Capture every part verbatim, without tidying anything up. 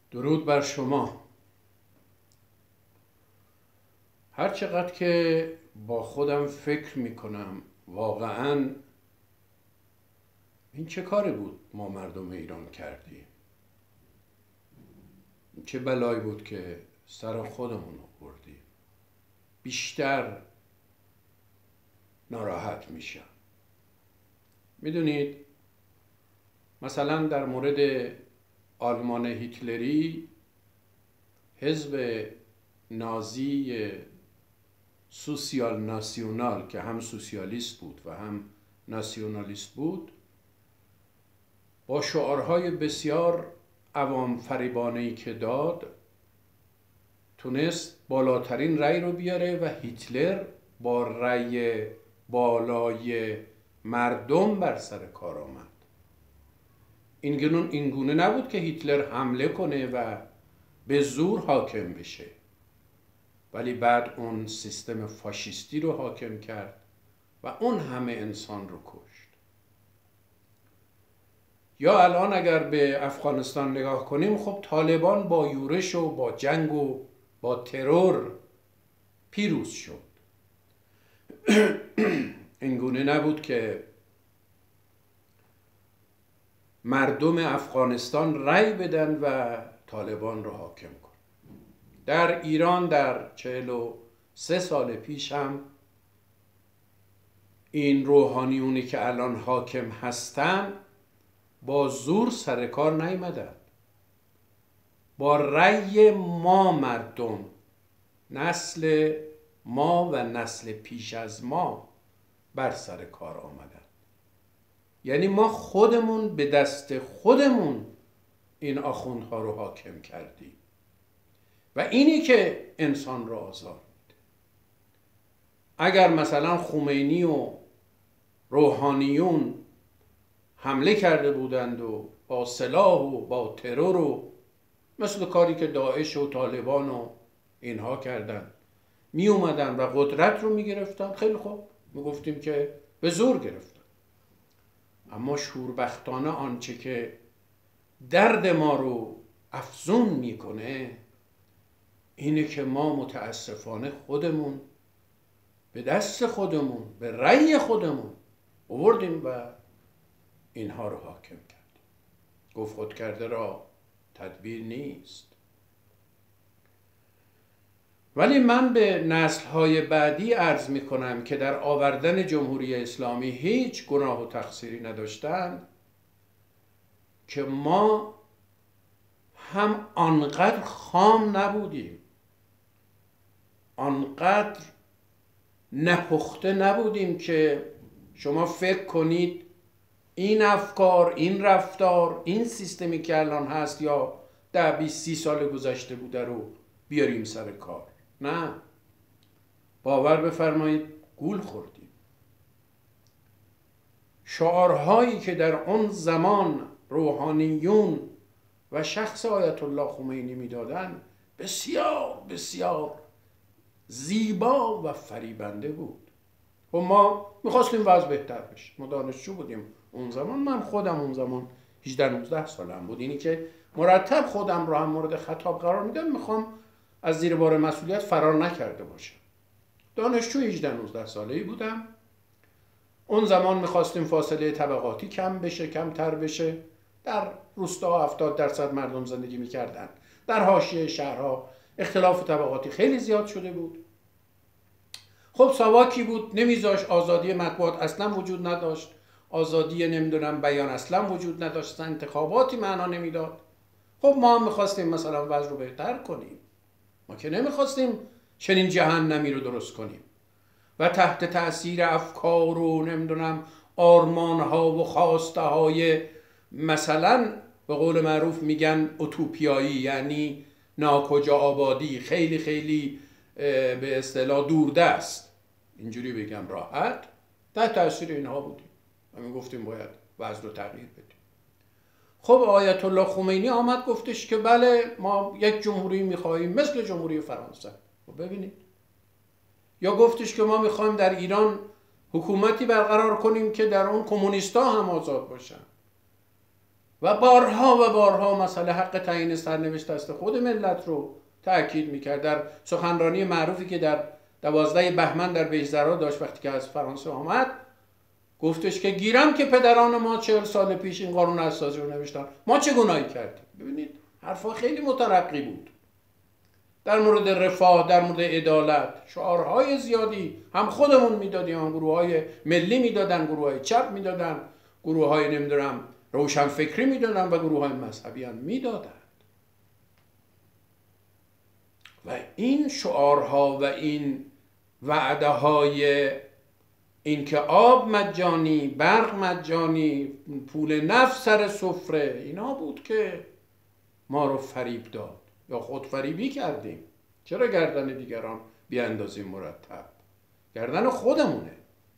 درود بر شما. هر چقدر که با خودم فکر میکنم واقعا این چه کاری بود ما مردم ایران کردیم؟ چه بلایی بود که سر خودمون آوردیم؟ بیشتر ناراحت میشم. میدونید مثلا در مورد آلمان هیتلری، حزب نازی سوسیال ناسیونال که هم سوسیالیست بود و هم ناسیونالیست بود، با شعارهای بسیار عوام فریبانه‌ای که داد تونست بالاترین رأی رو بیاره و هیتلر با رأی بالای مردم بر سر کار آمد. این گونه نبود که هیتلر حمله کنه و به زور حاکم بشه، ولی بعد اون سیستم فاشیستی رو حاکم کرد و اون همه انسان رو کشت. یا الان اگر به افغانستان نگاه کنیم، خب طالبان با یورش و با جنگ و با ترور پیروز شد. این گونه نبود که مردم افغانستان رأی بدن و طالبان رو حاکم کنن. در ایران در چهل و سه سال پیش هم این روحانیونی که الان حاکم هستن با زور سر کار نیامدن، با رأی ما مردم، نسل ما و نسل پیش از ما بر سر کار آمدن. یعنی ما خودمون به دست خودمون این آخوندها رو حاکم کردیم و اینی که انسان رو آزار میده. اگر مثلا خمینی و روحانیون حمله کرده بودند و با سلاح و با ترور و مثل کاری که داعش و طالبان و اینها کردن می اومدن و قدرت رو می گرفتن، خیلی خوب می گفتیم که به زور گرفتن. اما شوربختانه آنچه که درد ما رو افزون میکنه اینه که ما متاسفانه خودمون به دست خودمون به رأی خودمون آوردیم و اینها رو حاکم کردیم. گفت خود کرده را تدبیر نیست. ولی من به نسل‌های بعدی عرض می‌کنم که در آوردن جمهوری اسلامی هیچ گناه و تقصیری نداشتند که ما هم آنقدر خام نبودیم، آنقدر نپخته نبودیم که شما فکر کنید این افکار، این رفتار، این سیستمی که الان هست یا ده بیست سی سال گذشته بوده رو بیاریم سر کار. نه، باور بفرمایید گول خوردیم. شعارهایی که در اون زمان روحانیون و شخص آیت الله خمینی میدادن بسیار بسیار زیبا و فریبنده بود و ما میخواستیم وضع بهتر بشه. ما دانشجو بودیم اون زمان، من خودم اون زمان هجده نوزده سالم بود. اینی که مرتب خودم رو هم مورد خطاب قرار میدم، میخوام از زیر بار مسئولیت فرار نکرده باشم. دانشجو هجده نوزده ساله‌ای بودم. اون زمان میخواستیم فاصله طبقاتی کم بشه، کمتر بشه. در روستا هفتاد درصد مردم زندگی میکردن، در حاشیه شهرها اختلاف طبقاتی خیلی زیاد شده بود. خب ساواکی بود، نمیذاش. آزادی مطبوعات اصلا وجود نداشت، آزادی نمیدونم بیان اصلا وجود نداشت، انتخاباتی معنا نمیداد. خب ما هم میخواستیم مثلا وضع رو بهتر کنیم، ما که نمیخواستیم چنین جهنمی رو درست کنیم و تحت تأثیر افکار و نمیدونم آرمانها و خواسته های مثلا به قول معروف میگن اوتوپیایی، یعنی ناکجا آبادی، خیلی خیلی به اصطلاح دوردست، اینجوری بگم راحت، تحت تأثیر اینها بودیم و می گفتیم باید وضع رو تغییر بدیم. خب آیت الله خمینی آمد گفتش که بله ما یک جمهوری میخواهیم مثل جمهوری فرانسه. خب ببینید. یا گفتش که ما میخوایم در ایران حکومتی برقرار کنیم که در اون کمونیستا هم آزاد باشن. و بارها و بارها مسئله حق تعیین سرنوشت دست خود ملت رو تأکید میکرد. در سخنرانی معروفی که در دوازده بهمن در بیزرا داشت وقتی که از فرانسه آمد، گفتش که گیرم که پدران ما چهل سال پیش این قانون اساسی رو نوشتن، ما چه گناهی کردیم؟ ببینید حرفا خیلی مترقی بود در مورد رفاه، در مورد عدالت. شعارهای زیادی هم خودمون میدادیم، هم گروه های ملی میدادن، گروه های چپ میدادن، گروه های نمیدونم روشن فکری میدادن و گروه های مذهبی هم میدادن. و این شعارها و این وعده های این که آب مجانی، برق مجانی، پول نفت سر سفره، اینا بود که ما رو فریب داد یا خود فریبی کردیم. چرا گردن دیگران بیاندازیم مرتب؟ گردن خودمونه.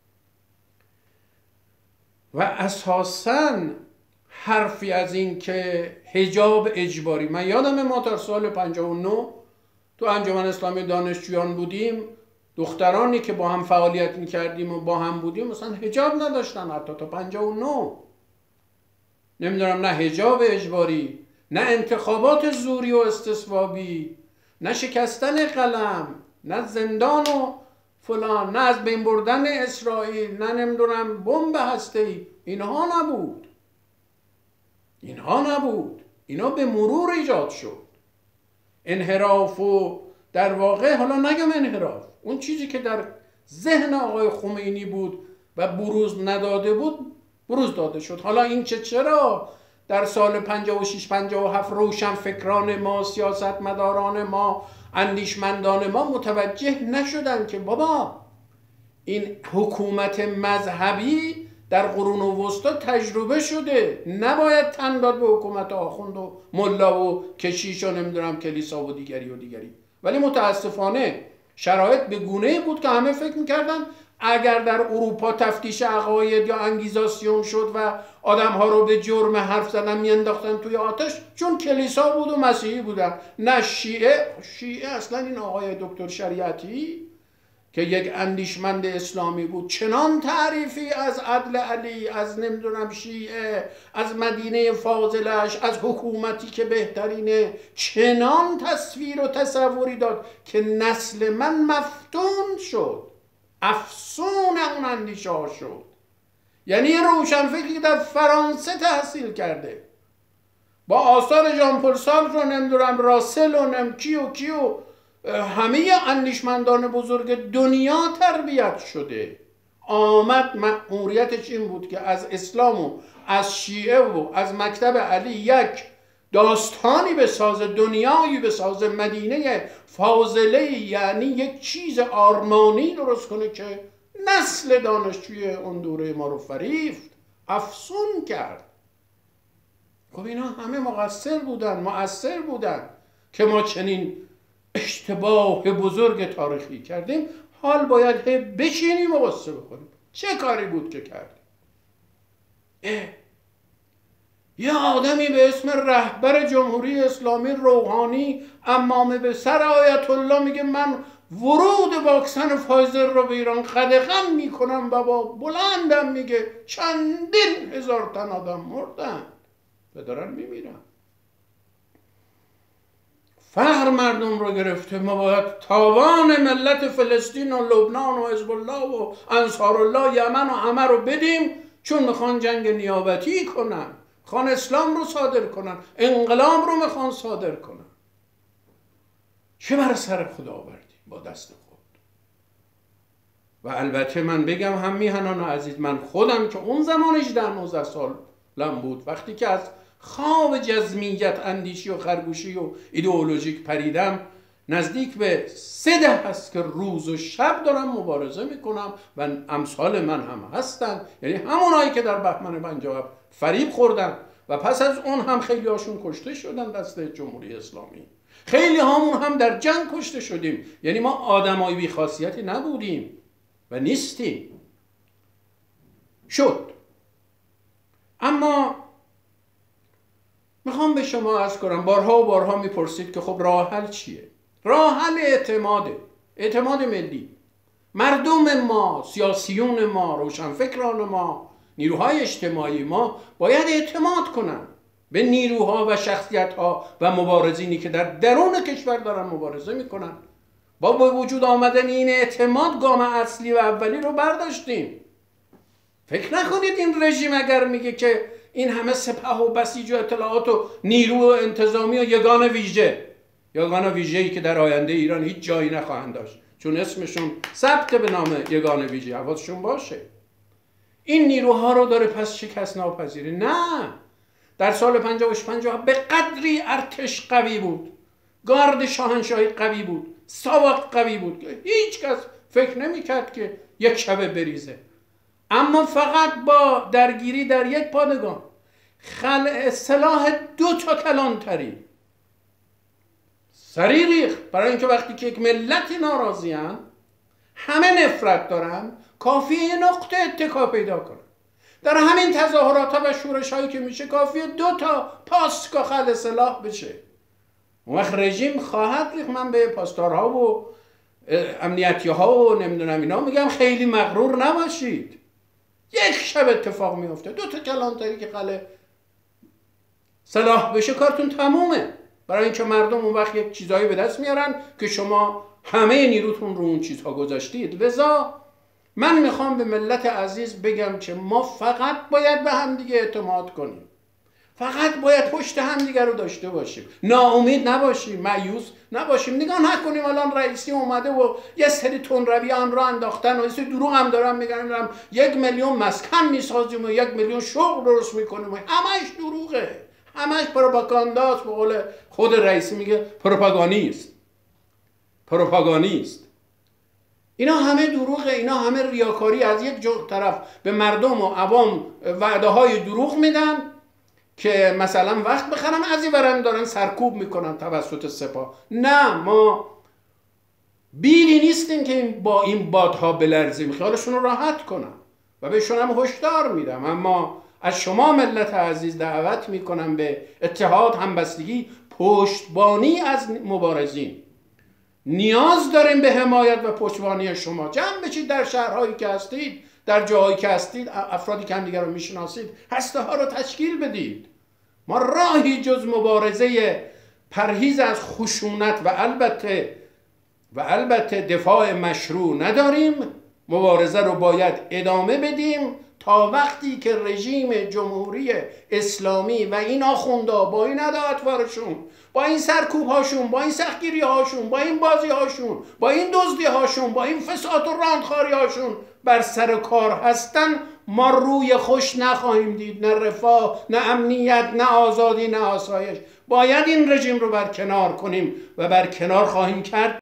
و اساساً حرفی از این که حجاب اجباری، من یادم ما در سال پنجاه و نه تو انجمن اسلامی دانشجویان بودیم، دخترانی که با هم فعالیت میکردیم و با هم بودیم مثلا حجاب نداشتن حتی تا پنجاه و نه. نمیدونم، نه حجاب اجباری، نه انتخابات زوری و استصوابی، نه شکستن قلم، نه زندان و فلان، نه از بین بردن اسرائیل، نه نمیدونم بمب هسته‌ای. اینها نبود، اینها نبود. اینا به مرور ایجاد شد. انحراف و در واقع، حالا نگم انحراف، اون چیزی که در ذهن آقای خمینی بود و بروز نداده بود بروز داده شد. حالا این چه چرا در سال پنجاه و شش پنجاه و هفت روشن فکران ما، سیاستمداران ما، اندیشمندان ما متوجه نشدن که بابا این حکومت مذهبی در قرون وسطا تجربه شده، نباید تن داد به حکومت آخوند و ملا و کشیش و نمیدونم کلیسا و دیگری و دیگری. ولی متاسفانه شرایط به گونه‌ای بود که همه فکر میکردن اگر در اروپا تفتیش عقاید یا انگیزاسیون شد و آدم‌ها رو به جرم حرف زدن میانداختن توی آتش، چون کلیسا بود و مسیحی بودن، نه شیعه. شیعه اصلا این آقای دکتر شریعتی که یک اندیشمند اسلامی بود، چنان تعریفی از عدل علی، از نمیدونم شیعه، از مدینه فاضلش، از حکومتی که بهترینه، چنان تصویر و تصوری داد که نسل من مفتون شد، افسون اون اندیشه ها شد. یعنی یه روشنفکری که در فرانسه تحصیل کرده، با آثار ژان پل سارتر رو نمیدونم راسل و نم کیو کیو همه اندیشمندان بزرگ دنیا تربیت شده، آمد مأموریتش این بود که از اسلام و از شیعه و از مکتب علی یک داستانی بساز، دنیایی بساز، مدینه فاضله، یعنی یک چیز آرمانی درست کنه که نسل دانشجوی اون دوره ما رو فریفت، افسون کرد. خب اینا همه مقصر بودن، مؤثر بودن که ما چنین اشتباه بزرگ تاریخی کردیم. حال باید بشینیم و قصه بخوریم چه کاری بود که کردیم. یه آدمی به اسم رهبر جمهوری اسلامی روحانی امامه به سر آیت الله میگه من ورود واکسن فایزر رو به ایران قدغن میکنم و با بلندم میگه چندین هزار تن آدم مردن و دارن میمیرن. فقر مردم رو گرفته، ما باید تاوان ملت فلسطین و لبنان و حزب الله و انصارالله یمن و همه رو بدیم، چون میخوان جنگ نیابتی کنن، میخوان اسلام رو صادر کنن، انقلاب رو میخوان صادر کنن. چه بر سر خدا آوردیم با دست خود. و البته من بگم هم میهنان عزیز، من خودم که اون زمان هجده نوزده سالم بود، وقتی که از خواب جزمیت اندیشی و خرگوشی و ایدئولوژیک پریدم، نزدیک به سه ده هست که روز و شب دارم مبارزه میکنم و امثال من هم هستن، یعنی همونایی که در بهمن پنجاه فریب خوردن و پس از اون هم خیلی هاشون کشته شدن دست جمهوری اسلامی، خیلی هامون هم در جنگ کشته شدیم. یعنی ما آدمای بی خاصیتی نبودیم و نیستیم. شد. اما میخوام به شما عرض کنم، بارها و بارها میپرسید که خب راه حل چیه؟ راه حل اعتماده، اعتماد ملی. مردم ما، سیاسیون ما، روشنفکران ما، نیروهای اجتماعی ما باید اعتماد کنن. به نیروها و شخصیتها و مبارزینی که در درون کشور دارن مبارزه میکنن. با به وجود آمدن این اعتماد گام اصلی و اولی رو برداشتیم. فکر نکنید این رژیم اگر میگه که این همه سپاه و بسیج و اطلاعات و نیرو و انتظامی و یگان ویژه، یگان ویژه‌ای که در آینده ایران هیچ جایی نخواهند داشت چون اسمشون ثبت به نام یگان ویژه، حواسشون باشه، این نیروها رو داره پس شکست ناپذیره. نه، در سال پنجاه و پنجاه به قدری ارتش قوی بود، گارد شاهنشاهی قوی بود، ساواک قوی بود که هیچ کس فکر نمی‌کرد که یک شبه بریزه. اما فقط با درگیری در یک پادگان، خلع سلاح دو تا کلانتری سریع ریخت. برای اینکه وقتی که یک ملتی ناراضی هن، همه نفرت دارن، کافیه یه نقطه اتکا پیدا کنن. در همین تظاهرات و شورش هایی که میشه کافیه دو تا پاسکا خلع سلاح بشه. اون وقت رژیم خواهد ریخت. من به پاسدارها و امنیتی ها و نمیدونم اینا میگم خیلی مغرور نباشید، یک شب اتفاق میفته، دو تا کلانتری که خلع سلاح بشه کارتون تمومه. برای اینکه مردم اون وقت یک چیزایی به دست میارن که شما همه نیروتون رو اون چیزها گذاشتید. لذا من میخوام به ملت عزیز بگم که ما فقط باید به هم دیگه اعتماد کنیم، فقط باید پشت هم دیگه رو داشته باشیم، ناامید نباشیم، مایوس نباشیم. نگاه نکنیم الان رئیسی اومده و یه سری تندرویان رو انداختن و یه سری دروغ هم دارن میگن یک میلیون مسکن میسازیم و یک میلیون شغل درست میکنیم. همش دروغه، همش پروپاگانداست. به قول خود رئیسی میگه پروپاگانیست، پروپاگانیست. اینا همه دروغه، اینا همه ریاکاری. از یک طرف به مردم و عوام وعده های دروغ میدن که مثلا وقت بخرن، از این ورم دارن سرکوب میکنن توسط سپاه. نه، ما بیلی نیستیم که با این بادها بلرزیم، خیالشون رو راحت کنم و بهشون هم هشدار میدم. اما از شما ملت عزیز دعوت میکنم به اتحاد، همبستگی، پشتبانی از مبارزین. نیاز داریم به حمایت و پشتبانی شما. جمع بشید در شهرهایی که هستید، در جاهایی که هستید، افرادی که هم دیگر رو میشناسید، هسته ها رو تشکیل بدید. ما راهی جز مبارزه پرهیز از خشونت و البته و البته دفاع مشروع نداریم. مبارزه رو باید ادامه بدیم تا وقتی که رژیم جمهوری اسلامی و این آخوندا با این عداوتوارشون، با این سرکوب هاشون، با این سختگیری هاشون، با این بازی هاشون، با این دزدی هاشون، با این فساد و راندخاری هاشون بر سر کار هستن، ما روی خوش نخواهیم دید، نه رفاه، نه امنیت، نه آزادی، نه آسایش. باید این رژیم رو برکنار کنیم و برکنار خواهیم کرد.